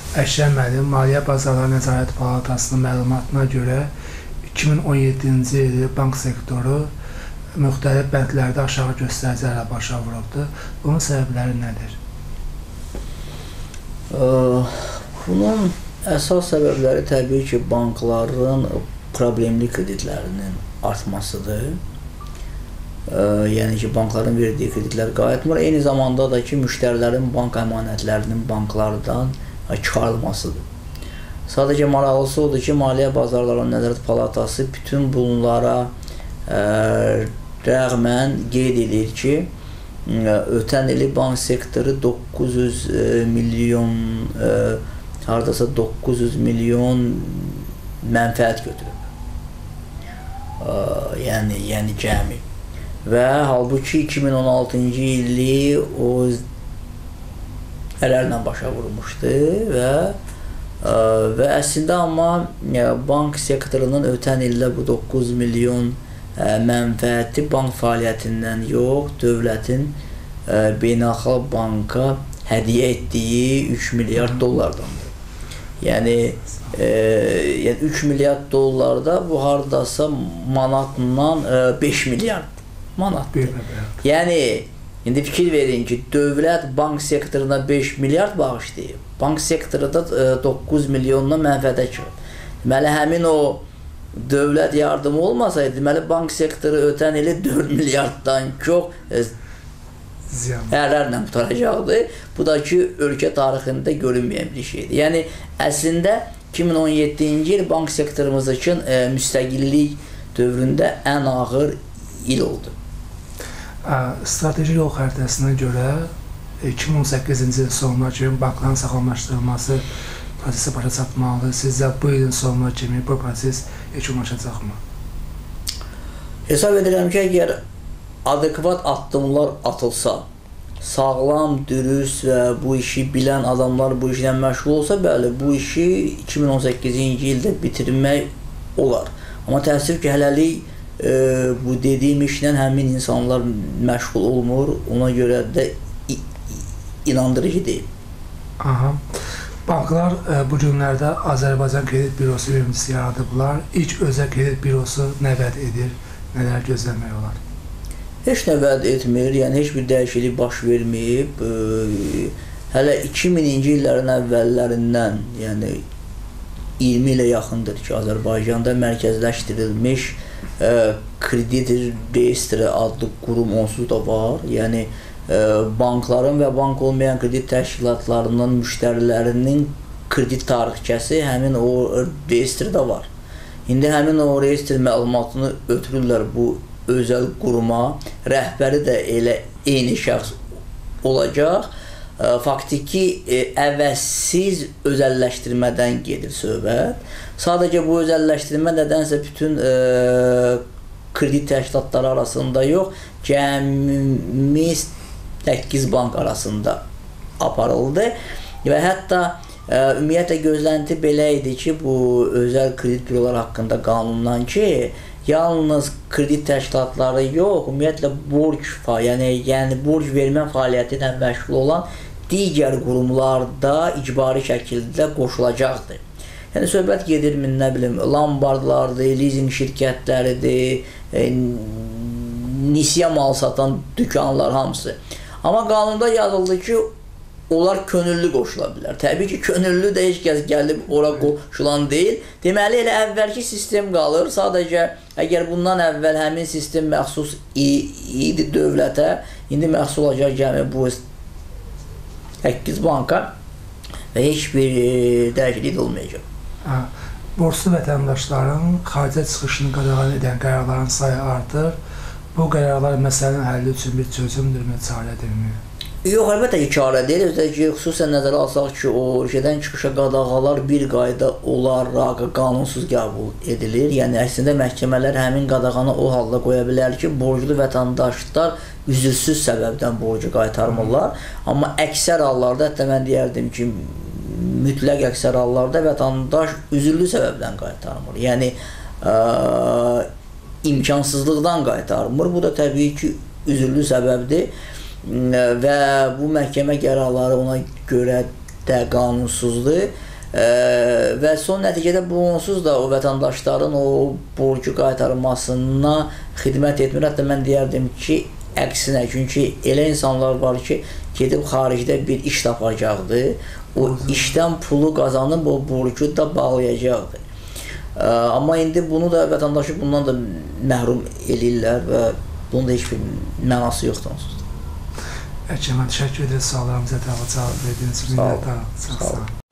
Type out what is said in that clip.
Əşrəf müəllim, Maliyyə Bazarları Nəzarət Palatasının məlumatına görə 2017-ci il bank sektoru müxtəlif bəndlərdə aşağı göstəricilərlə başa vurubdur. Bunun səbəbləri nədir? Bunun əsas səbəbləri təbii ki, bankların problemli kreditlərinin artmasıdır. Yəni ki, bankların verdiyi kreditlər qayıtmır. Eyni zamanda da ki, müştərilərin bank əmanətlərinin banklardan çıxarılmasıdır. Sadəcə maraqlısı odur ki, Maliyyə Bazarları Nəzarət Palatası bütün bunlara rəğmən qeyd edir ki, ötən ili bank sektoru 900 milyon, haradasa 900 milyon mənfəət götürüb. Yəni cəmi. Və halbuki 2016-cı ili o ərərlə başa vurmuşdu və əslində amma bank sektorunun ötən ildə bu 9 milyon mənfəəti bank fəaliyyətindən yox, dövlətin beynəlxalq banka hədiyyə etdiyi 3 milyard dollardandır. Yəni 3 milyard dollarda bu haradasa manatla 5 milyard manatdır. Yəni İndi fikir verin ki, dövlət bank sektoruna 5 milyard bağışlayıb, bank sektoru da 9 milyondan mənfəətə çıxıb. Deməli, həmin o dövlət yardımı olmasaydı, deməli, bank sektoru ötən ili 4 milyarddan çox ərərlə tutaracaqdı. Bu da ki, ölkə tarixində görünməyən bir şeydir. Yəni, əslində 2017-ci il bank sektorumuz üçün müstəqillik dövründə ən ağır il oldu. Strateji yol xəritəsinə görə 2018-ci il sonuna kimi bankların sağlamlaşdırılması prosesi başa çatmalıdır. Sizcə bu ilin sonuna kimi bu proses yekunlaşacaqmı? Hesab edirəm ki, əgər adekvat addımlar atılsa, sağlam, dürüst və bu işi bilən adamlar bu işlə məşğul olsa, bəli, bu işi 2018-ci ildə bitirmək olar. Amma təəssüf ki, hələlik bu dediyim işlə həmin insanlar məşğul olmur, ona görə də inandırıcı deyil. Banklar bu günlərdə Azərbaycan Kredit Bürosu yöneticisi yaradıblar. İlk özəl kredit bürosu nə vəd edir, nələr gözləmək olar? Heç nə vəd etmir, yəni heç bir dəyişiklik baş verməyib. Hələ 2000-ci illərin əvvəllərindən, yəni 20 ilə yaxındır ki, Azərbaycanda mərkəzləşdirilmiş kredit reyestri adlı qurum onsuz da var. Yəni bankların və bank olmayan kredit təşkilatlarının müştərilərinin kredit tarixçəsi həmin o reyestrdə var. İndi həmin o reyestr məlumatını ötürürlər bu özəl quruma. Rəhbəri də elə eyni şəxs olacaq. Faktiki əvəzsiz özəlləşdirmədən gedir söhbət. Sadəcə bu özəlləşdirmə nədənsə bütün kredit təşkilatları arasında yox, cəmi 8 bank arasında aparıldı və hətta ümumiyyətlə gözlənti belə idi ki, bu özəl kredit bürolar haqqında qanundan ki, yalnız kredit təşkilatları yox, ümumiyyətlə yəni borc vermə fəaliyyəti ilə məşğul olan digər qurumlarda icbari şəkildə qoşulacaqdır. Yəni söhbət gedir, nə bilim, lombardlardır, leasing şirkətləridir, nisyə mal satan dükanlar hamısı. Amma qanunda yazıldı ki, onlar könüllü qoşula bilər. Təbii ki, könüllü də heç kəs gəlib ora qoşulan deyil. Deməli, elə əvvəlki sistem qalır. Sadəcə, əgər bundan əvvəl həmin sistem məxsus idi dövlətə, indi məxsus olacaq gəmi bu 8 banka və heç bir dəyişiklik olmayacaq. Borclu vətəndaşların xaricə çıxışını qadağan edən qərarların sayı artır. Bu qərarlar məsələnin həlli üçün bir çözümdürmü, çarədirmi? Yox, əlbəttə ki, çarə deyil. Özdə ki, xüsusən nəzərə alsaq ki, o ölkədən çıxışa qadağalar bir qayda olaraq qanunsuz qəbul edilir. Yəni, əslində məhkəmələr həmin qadağanı o halda qoya bilər ki, borclu vətəndaşlar üzülsüz səbəbdən borcu qaytarmırlar. Amma əksər hallarda, hətta mən deyərdim ki, mütləq əksər hallarda vətəndaş üzüllü səbəbdən qaytarmır. Yəni, imkansızlıqdan qaytarmır. Bu da təbii ki, üzüllü səbəbdir və bu məhkəmə qərarları ona görə də qanunsuzdur. Və son nəticədə bu onsuz da o vətəndaşların o borcu qaytarılmasına xidmət etmir. Hətta mən deyərdim ki, əksinə, çünki elə insanlar var ki, gedib xaricdə bir iş tapacaqdır, o işdən pulu qazanıb o borcu da bağlayacaqdır. Amma indi bunu da vətəndaşı bundan da məhrum edirlər və bunun da heç bir mənası yoxdur onsuz da. Mən təşəkkür edirəm, suallarımıza cavab verdiyiniz üçün. Sağ olun.